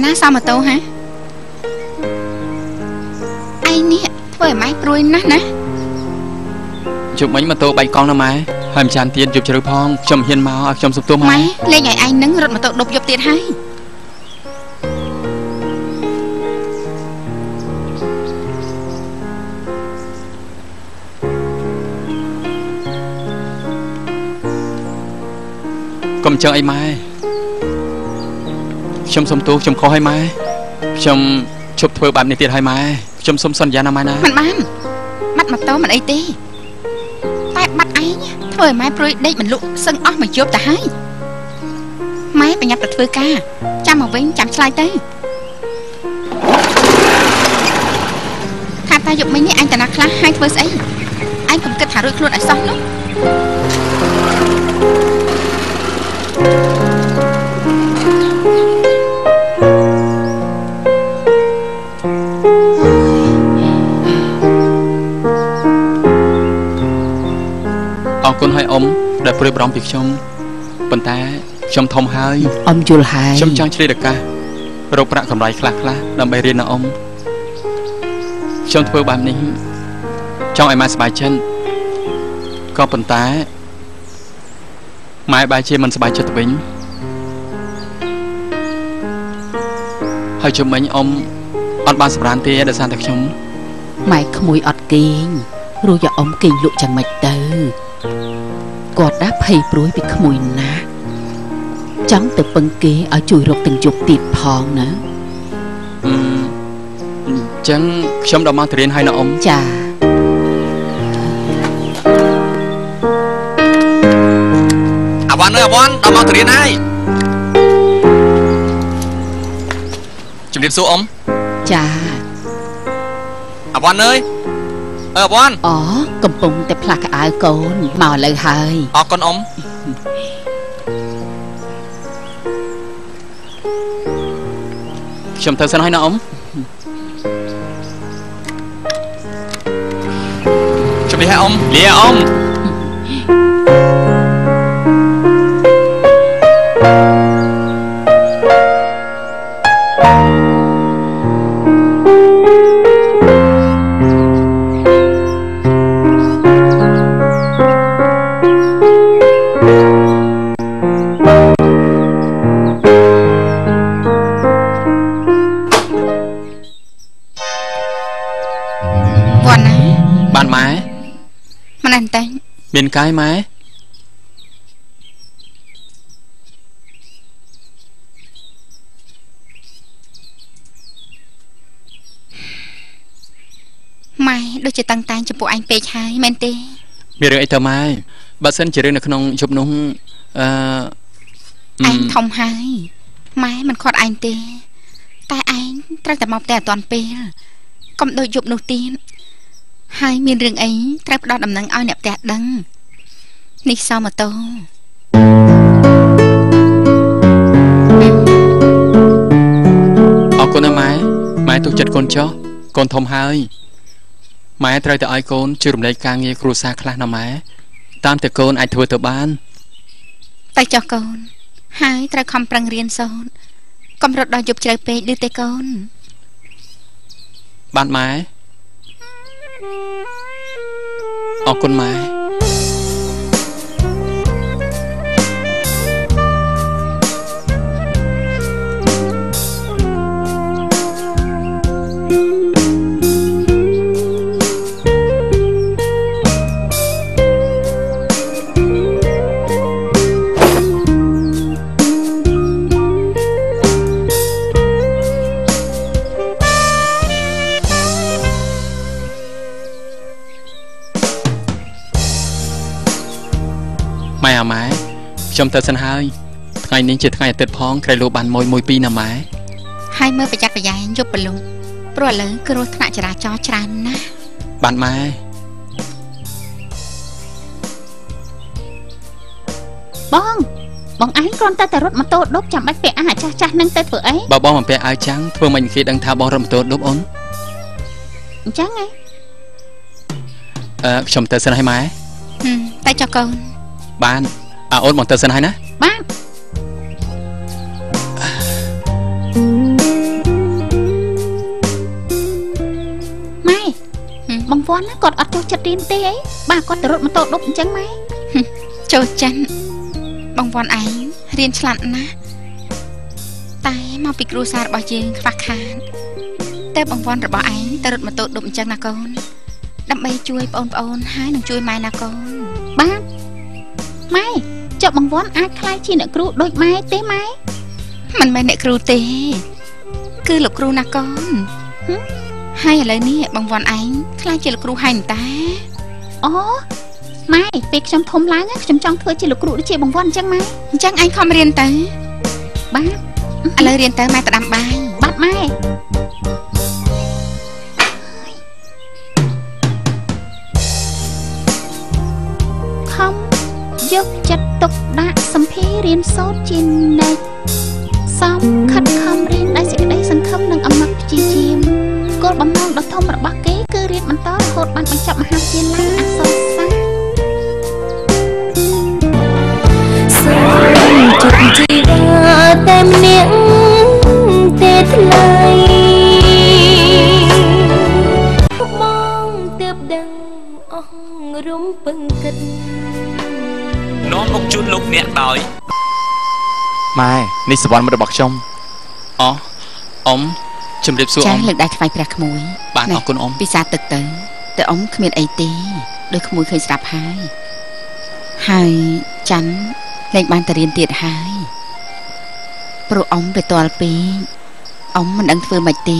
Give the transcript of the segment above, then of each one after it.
ណាsao mà tô hả ai nè thôi máy pruy nát nè chụp mấy mà tô bay con đâu mà hàm tràn tiền chụp chơi phong chồng hiền máu chồng sụp tô máy lên ngày anh nứng rồi mà tô đục chụp tiền hay cầm chờ ai mai chồng sụp tô chồng khó hay mai chồng chụp thôi bạn này tiền hay mai chồng sụp sân giá năm mai nè mặt mắt mà tô mình ấy tí tay bắt ấy thôi máy pruy đây mình lụm sưng óc mình chụp ta hay máy phải nhập được phơi ca chăm mà vén chăm slide tới ta dục mấy anh ta nạc lá hai phơi ấy anh cũng kết thả rồi luôn ở xong đó con hai ông đã phơi bóng việc trong bàn tay trong thông hai ông chùa hai trong trang chơi được cả rồi bạc cầm lại khạc lá làm bài riêng là ông trong phơi bàn này trong ai mai bài chân có bàn tay mai bài chơi mình bài chơi tập bính hai chồng mấy ông ăn ban sập rán tê để sang thật chúng mày không mùi ọt kinh rồi giờ ông kinh lụa chẳng mạch từกอดดับให้ปลุยไปขโมยนะจังแต่ปังเกเอาจุยรกตึงจุกติดพองนะจังชมดอกมาเรียนให้นะอมจ้าอาวันเอ้ยอาวันดอกมาเรียนให้จุดเรียนสู้อมจ้าอาวันเอ้ยบอลอ๋อกำปงแต่พลักอายโกนมาเลยเฮ้ยออกก่อนอมชมเธอสนให้นะอมชมดีให้อมเลี้ยอมเป็นไกด์ไหมไม่ដូចជាតាំងតែងចំពោះអញពេកហើយមែនទេមានរឿងអីទៅម៉ែបើសិនជារឿងនៅក្នុងជប់នោះអញធំហើយម៉ែមិនខាត់អញទេតែឯងត្រូវតែមកតែអត់ទាន់ពេលកុំដូចយប់នោះទៀតហើយមានរឿងអីត្រូវផ្ដោតដំណឹងឲ្យអ្នកផ្ទះដឹងនេះសោម៉ូតូអរគុណណាម៉ែទុកចិត្តកូនចុះកូនធំហើយម៉ែត្រូវតែឲ្យកូនជួយរំលែកការងារគ្រួសារខ្លះណាម៉ែតាមតែកូនអាចធ្វើទៅបានតែចុះកូនហើយត្រូវខំប្រឹងរៀនសូត្រកុំរត់ដល់យប់ជ្រៅពេកឬទេកូនបានម៉ែអរគុណម៉ែម៉ែអាម៉ែខ្ញុំទៅសិនហើយថ្ងៃនេះជាថ្ងៃអាទិត្យផងក្រៃលោបានមួយពីរណាម៉ែហើយមើលប្រយ័ត្នប្រយែងយប់ប្រលុងព្រោះឥឡូវគ្រោះថ្នាក់ចរាចរណ៍ច្រើនណាស់បានម៉ែបងឯងគ្រាន់តែរត់ម៉ូតូដប់ចាំបាច់ពាក់អាចាស់នឹងទៅធ្វើអីបើបងមិនពាក់អាវចាំងធ្វើមិនគេដឹងថាបងរត់ម៉ូតូដប់អូនអញ្ចឹងហ៎ខ្ញុំទៅសិនហើយម៉ែតែចុះកូនបានអូនមកទៅសិនហើយណាបានបងវ៉ាន់ណាគាត់អត់ចូលចិត្តរៀនទេអីបាទគាត់ទៅរត់ម៉ូតូដប់អញ្ចឹងម៉ែចូលចិនបងវ៉ាន់ឯងរៀនឆ្លាតណាស់តែមកពីគ្រួសាររបស់យើងខ្វះខាតតែបងវ៉ាន់របស់ឯងទៅរត់ម៉ូតូដប់អញ្ចឹងណាកូនដើម្បីជួយបងប្អូនហើយនឹងជួយម៉ែណាកូនបាទម៉ែចុះបងវ៉ាន់អាចខ្លាយជាអ្នកគ្រូដូចម៉ែទេម៉ែមិនមែនអ្នកគ្រូទេគឺលោកគ្រូណាកូនហើយឥឡូវនេះបងវ៉ាន់ឯងខ្លាចជាលោកគ្រូហើយតាអូម៉ែពេលខ្ញុំធំឡើងខ្ញុំចង់ធ្វើជាលោកគ្រូដូចជាបងវ៉ាន់អញ្ចឹងម៉ែអញ្ចឹងឯងខំរៀនទៅបាទឥឡូវរៀនទៅម៉ែទៅដាំបាយបាទម៉ែខំយកចិត្តទុកដាក់សម្ភាររៀនសូត្រជានិច្ចសំខិតខំរៀនដោយសេចក្តីសង្ឃឹមនិងអំណត់ព្យាយាមគោលបំណងដ៏ធំរបស់គេគឺរៀនបន្តរហូតបានបញ្ចប់មហាវិទ្យាល័យអក្សរសាស្ត្រសូមជប់ជីវាតែម្នាក់ទេថ្លៃបងទើបដឹងអស់រំពឹងគិតនាំមកជូនលោកអ្នកដោយម៉ែនេះសវណ្ណមិត្តរបស់ខ្ញុំអ៊ំជំរាបសួរអ៊ំចាលើកដៃថ្វាយព្រះក្មួយបានអរគុណអ៊ំពិសាទឹកទៅតែអ៊ំគ្មានអីទេដោយក្មួយឃើញស្រាប់ហើយច័ន្ទលែងបានទៅរៀនទៀតហើយព្រោះអ៊ំទៅទាល់ពេកអ៊ំមិនដឹងធ្វើម៉េចទេ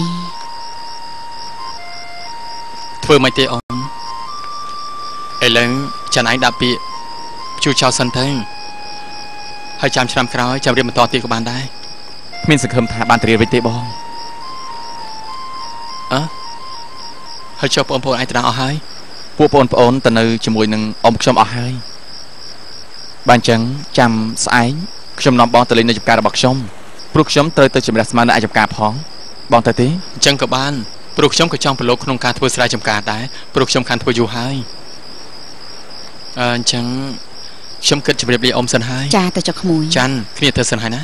ធ្វើម៉េចទេអ៊ំឥឡូវច័ន្ទឯងដាក់ពាក្យជួយចោលសិនទៅហើយចាំឆ្នាំក្រោយចាំរៀនបន្តទៀតក៏បានដែរគ្មានសង្ឃឹមថាបានទៅរៀនវិញទេបងហើយចុះបងប្អូនឯងទៅដល់អស់ហើយពួកបងប្អូនទៅនៅជាមួយនឹងអ៊ំខ្ញុំអស់ហើយបានអញ្ចឹងចាំស្អែកខ្ញុំនាំបងទៅលេងនៅចម្ការរបស់ខ្ញុំព្រោះខ្ញុំត្រូវទៅជំនះស្មាននៅឯចម្ការផងបងទៅទេអញ្ចឹងក៏បានព្រោះខ្ញុំក៏ចង់ប្រឡូកក្នុងការធ្វើស្រែចម្ការដែរព្រោះខ្ញុំខានធ្វើយូរហើយអញ្ចឹងខ្ញុំគិតជម្រាបលាអ៊ំសិនហើយចាទៅចុះក្មួយច័ន្ទគ្នាធ្វើសិនហើយណា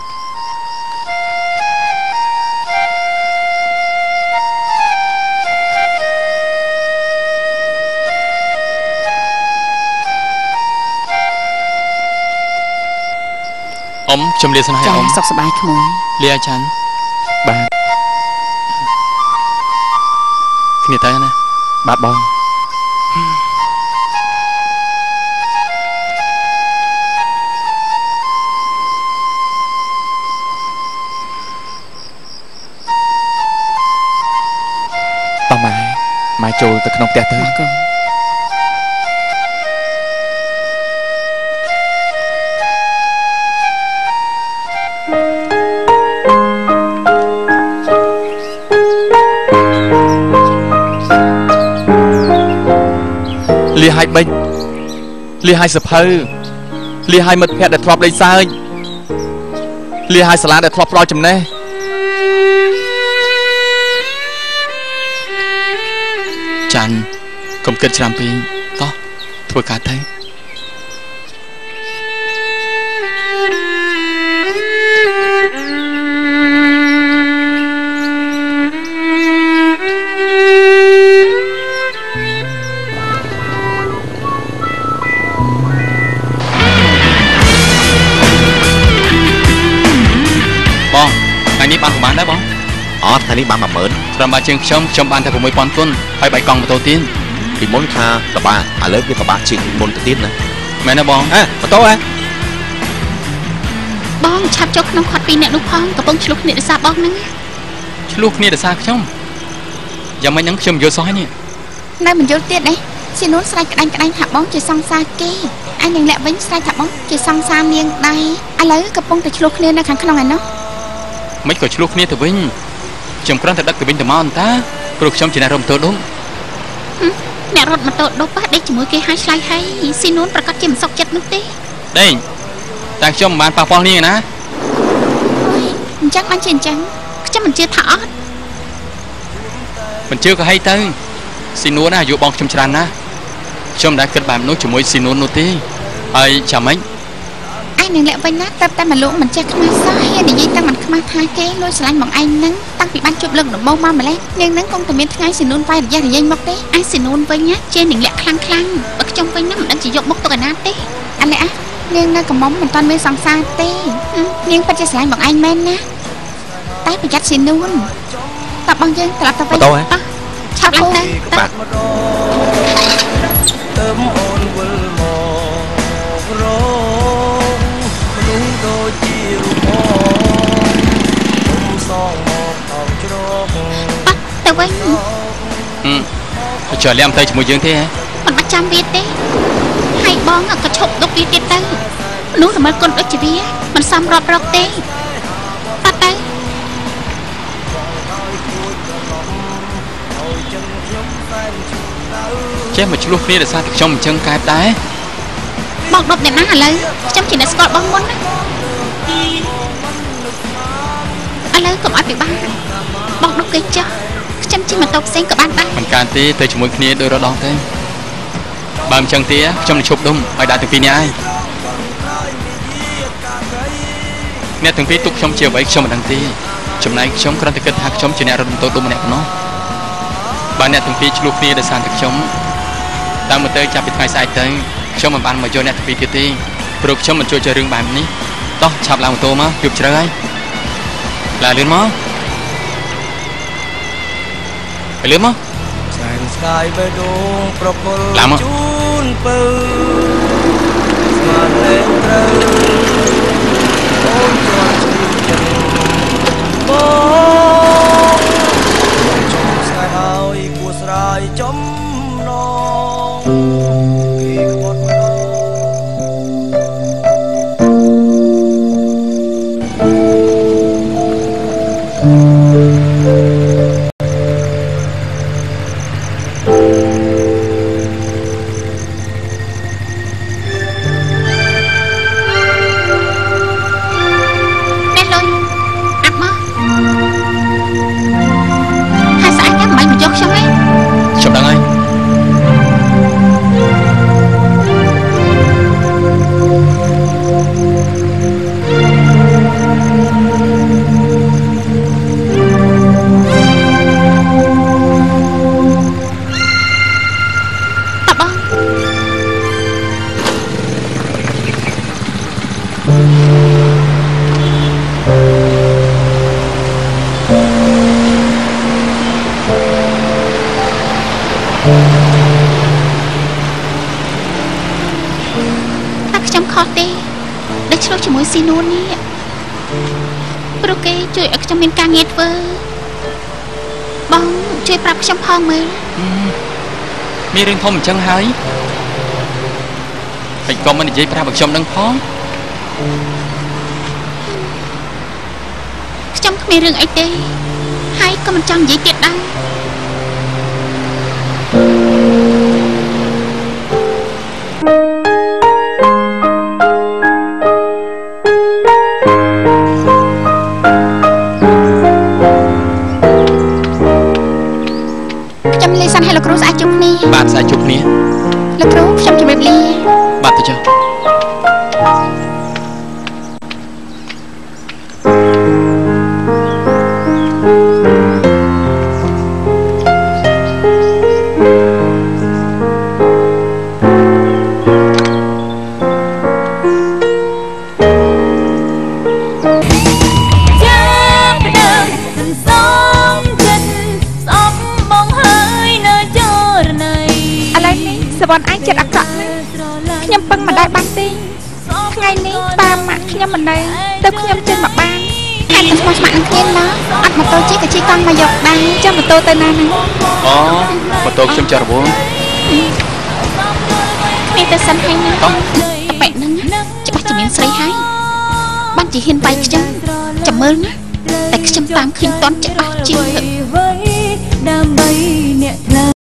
អ៊ំខ្ញុំលាសិនហើយអ៊ំសុខសប្បាយក្មួយលាច័ន្ទបាទគ្នាទៅណាបាទបងម៉ែចូលទៅក្នុងផ្ទះទៅកូនលាហើយបិចលាហើយសភៅលាហើយមិត្តភក្តិដែលធ្លាប់លេងសើចលាហើយសាលាដែលធ្លាប់ផ្ដល់ចំណេះច័ន្ទកុំគិតច្រើនពេកតោះធ្វើការទៅបងថ្ងៃនេះបានប្រហែលដែរបងថ្ងៃនេះបាន10000 ត្រឹមបើជាងខ្ញុំបានតែ6000គុណហើយ3កង់ម៉ូតូទៀតពីមុនថាតបាឥឡូវវាតបាជាងពីមុនទៅទៀតណាមែនទេបងម៉ូតូបងឆាប់ចូលក្នុងខាត់ពីអ្នកនោះផងកំពុងឆ្លុះគ្នាដោយសារបងហ្នឹងឆ្លុះគ្នាដោយសារខ្ញុំយ៉ាងម៉េចហ្នឹងខ្ញុំយល់សោះហើយនេះនៅមិនយល់ទៀតទេស៊ីនូនស្រែកក្តាញ់ថាបងជាសង្សារគេអញនឹងលាក់វិញស្រែកថាបងជាសង្សារនាងដែរឥឡូវកំពុងតែឆ្លុះគ្នានៅខាងក្នុងឯនោះមិនក៏ឆ្លុះគ្នាទៅវិញខ្ញុំគ្រាន់តែដឹកទៅវិញទៅមកអន្តាព្រោះខ្ញុំជាអ្នករត់ម៉ូតូដុំអ្នករត់ម៉ូតូដុំដេកជាមួយគេហើយឆ្លៃហើយស៊ីនូនប្រកាសជាមិនសុខចិត្តនោះទេដេញតែខ្ញុំមិនបានប៉ះពាល់គ្នាណាអញ្ចឹងបានជាអញ្ចឹងខ្ញុំមិនជឿថាអត់មិនជឿក៏ហីទៅស៊ីនូនណាអាយុបងខ្ញុំច្រើនណាស់ខ្ញុំមិនដែលគិតបែបនោះជាមួយស៊ីនូននោះទេហើយចាំម៉េចឯងនាងលាក់វិញណាតែមកលោកមិនចេះខ្មាស់សោះហើយនិយាយតែមិនខ្មាស់ថាគេលួចឆ្លាញ់បងឯងហ្នឹងតាំងពីបានជួបលើកដំបូងមកម្លេះនាងហ្នឹងគង់តែមានថ្ងៃស៊ីនូនវាយរយៈរយែងមកទេឯស៊ីនូនវិញណាជានាងលាក់ខ្លាំងបើខ្ញុំវិញណាមិនដឹងជាយកមុខទុកឯណាទេអានេះនាងនៅកំមុំមិនតាន់មានសង្សារទេនាងពិតជាឆ្លាញ់បងឯងមែនណាតែប្រយ័ត្នស៊ីនូនតើបងយើងត្រឡប់ទៅវិញឆាប់ឡើងទៅបាទទៅអូនវិលមករងមនុស្សដូចជារូបខ្ញុំសងមកអោបជ្រកទៅវិញចុះលាមទៅជាមួយយើងទេហ៎មិនបាច់ចាំវាទេហើយបងក៏ឈប់ដុកវាទៀតទៅមនុស្សរមិលគុណដូចជាវាមិនសមរាប់រកទេតើទៅចេះមកឆ្លោះគ្នាដោយសារតែខ្ញុំអញ្ចឹងកើតដែរបងដប់អ្នកណាឥឡូវខ្ញុំជាអ្នកស្គាល់បងមុនណាឥឡូវកុំឲ្យពិបាកបងដប់គេចាស់ខ្ញុំជិះម៉ូតូផ្សេងក៏បានដែរមិនកើតទេទៅជាមួយគ្នាដោយរដងទេបើមិនអញ្ចឹងទេខ្ញុំនឹងឈប់ដុំឲ្យដាក់ទាំងពីរនេះឯងអ្នកទាំងពីរទុកខ្ញុំជាអ្វីខ្ញុំមិនដឹងទេចំណែកខ្ញុំគ្រាន់តែគិតថាខ្ញុំជាអ្នករត់ម៉ូតូដុំម្នាក់ប៉ុណ្ណោះបើអ្នកទាំងពីរឆ្លោះគ្នាដោយសារតែខ្ញុំតាមមកទៅចាប់ពីថ្ងៃស្អែកទៅខ្ញុំមិនបានមកយកអ្នកទាំងពីរទៀតទេព្រោះខ្ញុំមិនជួយchơiរឿងបែបនេះតោះឆាប់ឡើងម៉ូតូមកយប់ជ្រៅហើយឡើងលឿនមកไปលឿនមកแสงស្កាយបេះដូងប្រគល់ជូនពើស្មានលែងត្រូវអូនជាប់ជឿចិត្តបងជុំស្កាយឲ្យគួស្រ័យចំណងពីក្បត់ម្ដងស៊ីនូននេះព្រោះគេជួយឲ្យខ្ញុំមានការងារធ្វើបងជួយប្រាប់ខ្ញុំផងមើលមានរឿងធំអញ្ចឹងហើយហើយក៏មិននិយាយប្រាប់ឲ្យខ្ញុំដឹងផងខ្ញុំគ្មានរឿងអីទេហើយក៏មិនចង់និយាយទៀតដែរបាទស្អែកជួបគ្នាលោកគ្រូខ្ញុំជម្រាបលាបាទទៅចុះបនអញចិត្តអាក្រក់ណាស់ខ្ញុំពឹងមិនដែលបានទេថ្ងៃនេះប៉ាម៉ាក់ខ្ញុំមិននៅទៅខ្ញុំចេញមកបានហើយតែស្មោះស្ម័គ្រនឹងគ្នាណាអត់ម៉ូតូជិះក៏ជិះកង់មកយកដែរចាំម៉ូតូទៅណាហ្នឹងអូម៉ូតូខ្ញុំចរវល់គ្នាទៅសិនហើយណាបែបហ្នឹងច្បាស់ជាមានស្រីហើយបានជាហ៊ានវាយខ្ញុំចាំមើលណាតែខ្ញុំតាមឃើញតន់ច្បាស់ជាងដើម្បីអ្នក